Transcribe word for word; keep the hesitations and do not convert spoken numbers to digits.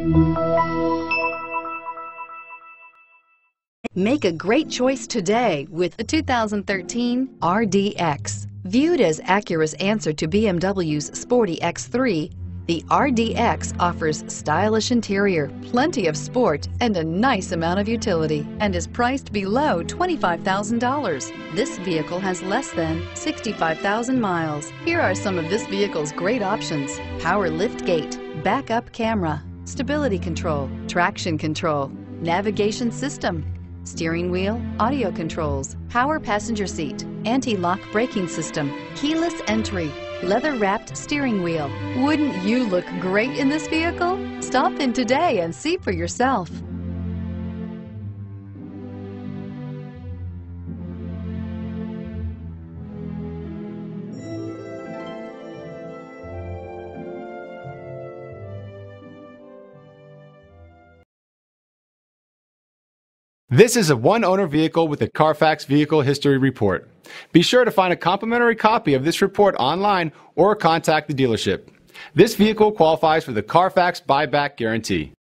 Make a great choice today with the two thousand thirteen R D X. Viewed as Acura's answer to B M W's sporty X three, the R D X offers stylish interior, plenty of sport, and a nice amount of utility, and is priced below twenty-five thousand dollars. This vehicle has less than sixty-five thousand miles. Here are some of this vehicle's great options: power liftgate, backup camera, stability control, traction control, navigation system, steering wheel audio controls, power passenger seat, anti-lock braking system, keyless entry, leather-wrapped steering wheel. Wouldn't you look great in this vehicle? Stop in today and see for yourself. This is a one-owner vehicle with a Carfax Vehicle History Report. Be sure to find a complimentary copy of this report online or contact the dealership. This vehicle qualifies for the Carfax Buyback Guarantee.